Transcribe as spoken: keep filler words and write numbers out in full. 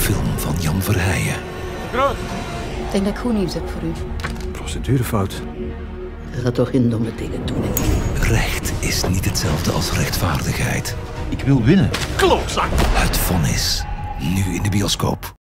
film van Jan Verheijen. Ik denk dat ik goed nieuws heb voor u. Procedurefout. Je gaat toch geen domme dingen doen, hè? Recht is niet hetzelfde als rechtvaardigheid. Ik wil winnen. Het vonnis. Nu in de bioscoop.